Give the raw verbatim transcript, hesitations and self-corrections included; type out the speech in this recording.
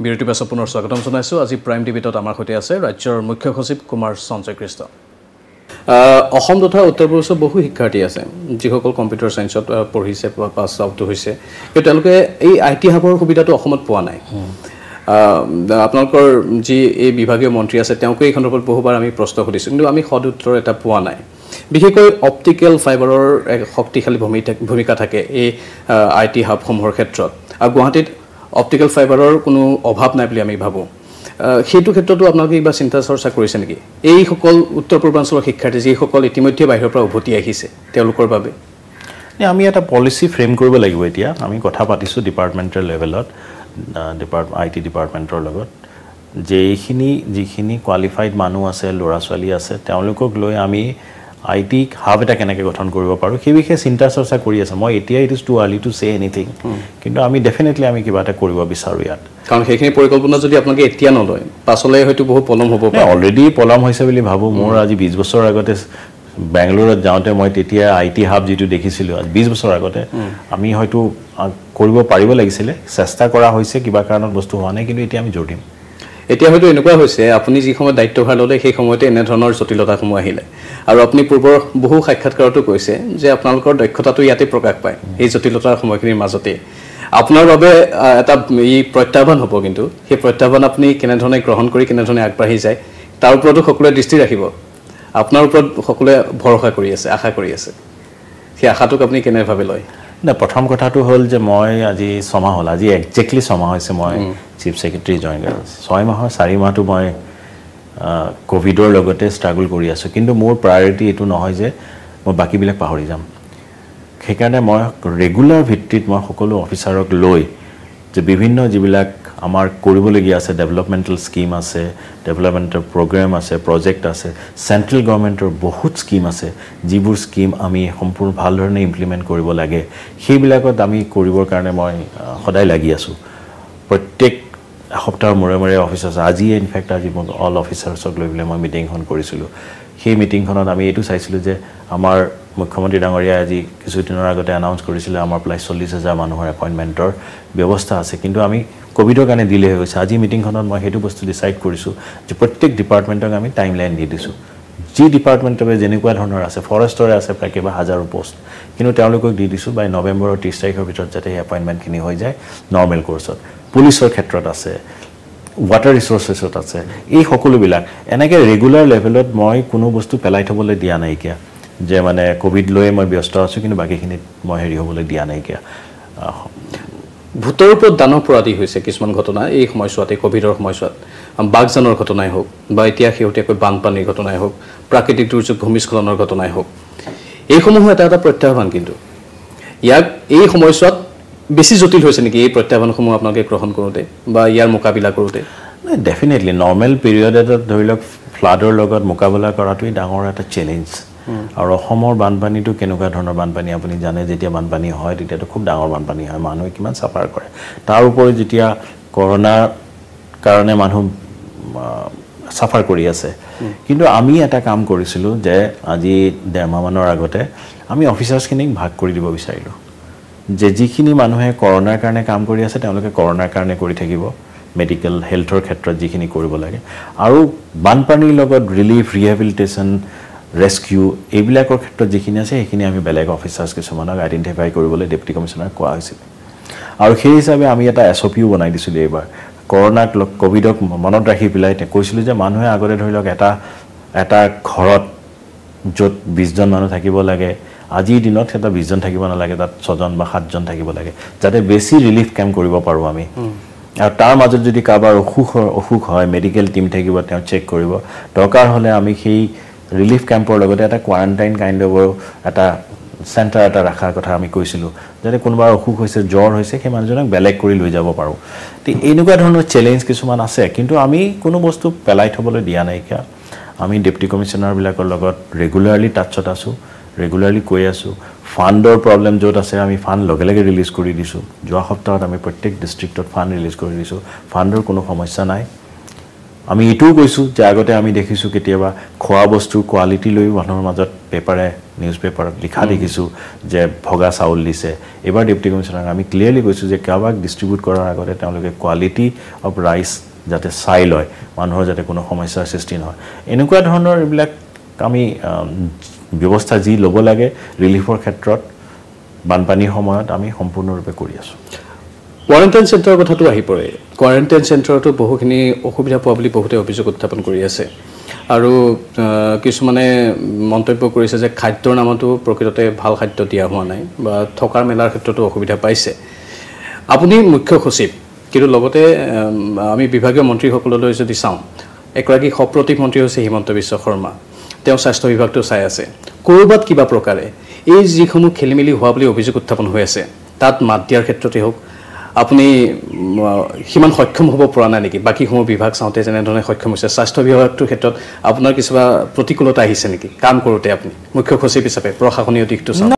বিৰতি পাছত পুনৰ স্বাগতম জনাইছোঁ। আজি প্ৰাইম টিভিত আমাৰ সৈতে আছে ৰাজ্যৰ মুখ্য সচিব কুমাৰ সঞ্জয় কৃষ্ণ। অসম তথা উত্তৰ পূৰ্বাঞ্চলৰ বহু শিক্ষাৰ্থী আছে যিসকল কম্পিউটাৰ ছায়েন্সত পঢ়িছে পাছ আউট হৈছে, কিন্তু তেওঁলোকে এই আই টি হাবৰ সুবিধাটো অসমত পোৱা নাই। আপোনালোকৰ যি এই বিভাগীয় মন্ত্ৰী আছে তেওঁকে এই সন্দৰ্ভত বহুবাৰ আমি প্ৰশ্ন সুধিছোঁ, কিন্তু আমি সদ উত্তৰ এটা পোৱা নাই। বিশেষকৈ অপটিকেল ফাইবাৰৰ এক শক্তিশালী ভূমিকা থাকে এই আই টি হাবসমূহৰ ক্ষেত্ৰত, আৰু গুৱাহাটীত অপটিকেল ফাইবাৰৰ কোনো অভাৱ নাই বুলি আমি ভাবোঁ। সেইটো ক্ষেত্ৰতো আপোনালোকে কিবা চিন্তা চৰ্চা কৰিছে নেকি? এইসকল উত্তৰ পূৰ্বাঞ্চলৰ শিক্ষাৰ্থী যিসকল ইতিমধ্যে বাহিৰৰ পৰা উভতি আহিছে তেওঁলোকৰ বাবে আমি এটা পলিচি ফ্ৰেম কৰিব লাগিব। এতিয়া আমি কথা পাতিছোঁ ডিপাৰ্টমেণ্টেল লেভেলত, ডিপাৰ্ট আই টি ডিপাৰ্টমেণ্টৰ লগত, যে এইখিনি যিখিনি কোৱালিফাইড মানুহ আছে, ল'ৰা ছোৱালী আছে, তেওঁলোকক লৈ আমি আই টি হাব এটা কেনেকৈ গঠন কৰিব পাৰোঁ সেই বিষয়ে চিন্তা চৰ্চা কৰি আছে। মই এতিয়া it is too early to say anything, কিন্তু আমি ডেফিনেটলি আমি কিবা এটা কৰিব বিচাৰোঁ ইয়াত। কাৰণ সেইখিনি পৰিকল্পনা যদি আপোনালোকে এতিয়া নলয় পাছলৈ হয়তো বহুত পলম হ'ব পাৰে। অলৰেডি পলম হৈছে বুলি ভাবোঁ। মোৰ আজি বিছ বছৰ আগতে বেংগলোৰত যাওঁতে মই তেতিয়া আই টি হাব যিটো দেখিছিলোঁ আজি বিছ বছৰ আগতে, আমি হয়তো কৰিব পাৰিব লাগিছিলে, চেষ্টা কৰা হৈছে, কিবা কাৰণত বস্তু হোৱা নাই, কিন্তু এতিয়া আমি জোৰ দিম। এতিয়া হয়তো এনেকুৱা হৈছে আপুনি যি সময়ত দায়িত্বভাৰ ল'লে সেই সময়তে এনেধৰণৰ জটিলতাসমূহ আহিলে, আৰু আপুনি পূৰ্বৰ বহু সাক্ষাৎকাৰতো কৈছে যে আপোনালোকৰ দক্ষতাটো ইয়াতে প্ৰকাশ পায় এই জটিলতাৰ সময়খিনিৰ মাজতে। আপোনাৰ বাবে এটা ই প্ৰত্যাহ্বান হ'ব, কিন্তু সেই প্ৰত্যাহ্বান আপুনি কেনেধৰণে গ্ৰহণ কৰি কেনেধৰণে আগবাঢ়ি যায় তাৰ ওপৰতো সকলোৱে দৃষ্টি ৰাখিব। আপোনাৰ ওপৰত সকলোৱে ভৰসা কৰি আছে, আশা কৰি আছে, সেই আশাটোক আপুনি কেনেভাৱে লয়? নাই, প্ৰথম কথাটো হ'ল যে মই আজি ছমাহ হ'ল, আজি একজেক্টলি ছমাহ হৈছে মই চিফ ছেক্ৰেটাৰী জইন কৰা। ছয় মাহৰ চাৰি মাহটো মই ক'ভিডৰ লগতে ষ্ট্ৰাগল কৰি আছোঁ, কিন্তু মোৰ প্ৰায়ৰিটি এইটো নহয় যে মই বাকীবিলাক পাহৰি যাম। সেইকাৰণে মই ৰেগুলাৰ ভিত্তিত মই সকলো অফিচাৰক লৈ যে বিভিন্ন যিবিলাক আমাৰ কৰিবলগীয়া আছে, ডেভেলপমেণ্টেল স্কিম আছে, ডেভেলপমেণ্টেল প্ৰগ্ৰেম আছে, প্ৰজেক্ট আছে, চেণ্ট্ৰেল গভৰ্ণমেণ্টৰ বহুত স্কিম আছে, যিবোৰ স্কিম আমি সম্পূৰ্ণ ভাল ধৰণে ইমপ্লিমেণ্ট কৰিব লাগে, সেইবিলাকত আমি কৰিবৰ কাৰণে মই সদায় লাগি আছোঁ। প্ৰত্যেক এসপ্তাহৰ মূৰে মূৰে অফিচাৰ্ছ, আজি ইনফেক্ট আজি মই অল অফিচাৰ্ছক লৈ পেলাই মই মিটিংখন কৰিছিলোঁ। সেই মিটিংখনত আমি এইটো চাইছিলোঁ যে আমাৰ মুখ্যমন্ত্ৰী ডাঙৰীয়াই আজি কিছুদিনৰ আগতে এনাউন্স কৰিছিলে আমাৰ প্ৰায় চল্লিছ হাজাৰ মানুহৰ এপইণ্টমেণ্টৰ ব্যৱস্থা আছে, কিন্তু আমি ক'ভিডৰ কাৰণে দিলে হৈ গৈছে। আজি মিটিংখনত মই সেইটো বস্তু ডিচাইড কৰিছোঁ যে প্ৰত্যেক ডিপাৰ্টমেণ্টক আমি টাইম লাইন দি দিছোঁ। যি ডিপাৰ্টমেণ্টে যেনেকুৱা ধৰণৰ আছে, ফৰেষ্টৰে আছে প্ৰায় কেইবা হাজাৰো পষ্ট, কিন্তু তেওঁলোকক দি দিছোঁ বাই নৱেম্বৰৰ ত্ৰিছ তাৰিখৰ ভিতৰত যাতে সেই এপইণ্টমেণ্টখিনি হৈ যায় নৰ্মেল কৰ্চত। পুলিচৰ ক্ষেত্ৰত আছে, ৱাটাৰ ৰিচোৰ্চেছত আছে, এই সকলোবিলাক এনেকৈ ৰেগুলাৰ লেভেলত মই কোনো বস্তু পেলাই থ'বলৈ দিয়া নাইকিয়া যে মানে ক'ভিড লৈয়ে মই ব্যস্ত আছোঁ, কিন্তু বাকীখিনিত মই হেৰি হ'বলৈ দিয়া নাইকিয়া। ভোটৰ ওপৰত দানৱপৰাধী হৈছে কিছুমান ঘটনা এই সময়ছোৱাত, এই ক'ভিডৰ সময়ছোৱাত বাঘজানৰ ঘটনাই হওক বা এতিয়া শেহতীয়াকৈ বানপানীৰ ঘটনাই হওক, প্ৰাকৃতিক দুৰ্যোগ ভূমিস্খলনৰ ঘটনাই হওক, এইসমূহো এটা এটা প্ৰত্যাহ্বান। কিন্তু ইয়াক এই সময়ছোৱাত বেছি জটিল হৈছে নেকি এই প্ৰত্যাহ্বানসমূহ আপোনালোকে গ্ৰহণ কৰোঁতে বা ইয়াৰ মোকাবিলা কৰোঁতে? নাই, ডেফিনেটলি নৰ্মেল পিৰিয়ড এটাত ধৰি লওক ফ্লাডৰ লগত মোকাবিলা কৰাটোৱেই ডাঙৰ এটা চেলেঞ্জ। আৰু অসমৰ বানপানীটো কেনেকুৱা ধৰণৰ বানপানী আপুনি জানে, যেতিয়া বানপানী হয় তেতিয়াতো খুব ডাঙৰ বানপানী হয়, মানুহে কিমান চাফাৰ কৰে। তাৰ উপৰি যেতিয়া কৰোণাৰ কাৰণে মানুহ চাফাৰ কৰি আছে, কিন্তু আমি এটা কাম কৰিছিলোঁ যে আজি ডেৰমাহমানৰ আগতে আমি অফিচাৰ্ছখিনিক ভাগ কৰি দিব বিচাৰিলোঁ যে যিখিনি মানুহে কৰোণাৰ কাৰণে কাম কৰি আছে তেওঁলোকে কৰোণাৰ কাৰণে কৰি থাকিব, মেডিকেল হেল্থৰ ক্ষেত্ৰত যিখিনি কৰিব লাগে, আৰু বানপানীৰ লগত ৰিলিফ, ৰিহেবিলিটেশ্যন, ৰেস্কিউ এইবিলাকৰ ক্ষেত্ৰত যিখিনি আছে সেইখিনি আমি বেলেগ অফিচাৰ্ছ কিছুমানক আইডেণ্টিফাই কৰিবলৈ ডেপুটি কমিশ্যনাৰক কোৱা হৈছিল। আৰু সেই হিচাপে আমি এটা এছ অ' পিও বনাই দিছিলোঁ এইবাৰ কৰোণাক ক'ভিডক মনত ৰাখি পেলাই। কৈছিলোঁ যে মানুহে আগতে ধৰি লওক এটা এটা ঘৰত য'ত বিছজন মানুহ থাকিব লাগে, আজিৰ দিনত সিহঁতৰ বিছজন থাকিব নালাগে, তাত ছজন বা সাতজন থাকিব লাগে, যাতে বেছি ৰিলিফ কেম্প কৰিব পাৰোঁ আমি। আৰু তাৰ মাজত যদি কাৰোবাৰ অসুখ অসুখ হয়, মেডিকেল টীম থাকিব, তেওঁ চেক কৰিব, দৰকাৰ হ'লে আমি সেই ৰিলিফ কেম্পৰ লগতে এটা কোৱাৰেণ্টাইন কাইণ্ড অফ এটা চেণ্টাৰ এটা ৰখাৰ কথা আমি কৈছিলোঁ, যাতে কোনোবাৰ অসুখ হৈছে, জ্বৰ হৈছে, সেই মানুহজনক বেলেগ কৰি লৈ যাব পাৰোঁ। তো এনেকুৱা ধৰণৰ চেলেঞ্জ কিছুমান আছে, কিন্তু আমি কোনো বস্তু পেলাই থ'বলৈ দিয়া নাইকিয়া। আমি ডেপুটি কমিশ্যনাৰবিলাকৰ লগত ৰেগুলাৰলি টাচত আছোঁ, ৰেগুলাৰলি কৈ আছোঁ। ফাণ্ডৰ প্ৰব্লেম য'ত আছে আমি ফাণ্ড লগে লগে ৰিলিজ কৰি দিছোঁ। যোৱা সপ্তাহত আমি প্ৰত্যেক ডিষ্ট্ৰিক্টত ফাণ্ড ৰিলিজ কৰি দিছোঁ, ফাণ্ডৰ কোনো সমস্যা নাই। আমি এইটোও কৈছোঁ যে আগতে আমি দেখিছোঁ কেতিয়াবা খোৱা বস্তুৰ কোৱালিটি লৈ মানুহৰ মাজত পেপাৰে নিউজ পেপাৰত লিখা দেখিছোঁ যে ভগা চাউল দিছে এবাৰ ডেপুটি কমিশ্যনাৰ আমি ক্লিয়াৰলি কৈছোঁ যে কাবাক ডিষ্ট্ৰিবিউট কৰাৰ আগতে তেওঁলোকে কোৱালিটি অফ ৰাইচ যাতে চাই লয় মানুহৰ যাতে কোনো সমস্যাৰ সৃষ্টি নহয় এনেকুৱা ধৰণৰ এইবিলাক আমি ব্যৱস্থা যি ল'ব লাগে ৰিলিফৰ ক্ষেত্ৰত বানপানীৰ সময়ত আমি সম্পূৰ্ণৰূপে কৰি আছোঁ কোৱাৰেণ্টাইন চেণ্টাৰৰ কথাটো আহি পৰে কোৱাৰেণ্টাইন চেণ্টাৰতো বহুখিনি অসুবিধা পোৱা বুলি বহুতে অভিযোগ উত্থাপন কৰি আছে আৰু কিছুমানে মন্তব্য কৰিছে যে খাদ্যৰ নামতো প্ৰকৃততে ভাল খাদ্য দিয়া হোৱা নাই বা থকাৰ মেলাৰ ক্ষেত্ৰতো অসুবিধা পাইছে আপুনি মুখ্য সচিব কিন্তু লগতে আমি বিভাগীয় মন্ত্ৰীসকললৈ যদি চাওঁ একৰাগী সপ্ৰতীক মন্ত্ৰী হৈছে হিমন্ত বিশ্ব শৰ্মা তেওঁ স্বাস্থ্য বিভাগটো চাই আছে ক'ৰবাত কিবা প্ৰকাৰে এই যিসমূহ খেলিমেলি হোৱা বুলি অভিযোগ উত্থাপন হৈ আছে তাত মাত দিয়াৰ ক্ষেত্ৰতে হওক আপুনি সিমান সক্ষম হ'ব পৰা নাই নেকি বাকীসমূহ বিভাগ চাওঁতে যেনেধৰণে সক্ষম হৈছে স্বাস্থ্য বিভাগটোৰ ক্ষেত্ৰত আপোনাৰ কিছুবা প্ৰতিকূলতা আহিছে নেকি কাম কৰোঁতে আপুনি মুখ্য সচিব হিচাপে প্ৰশাসনীয় দিশটো চাওঁ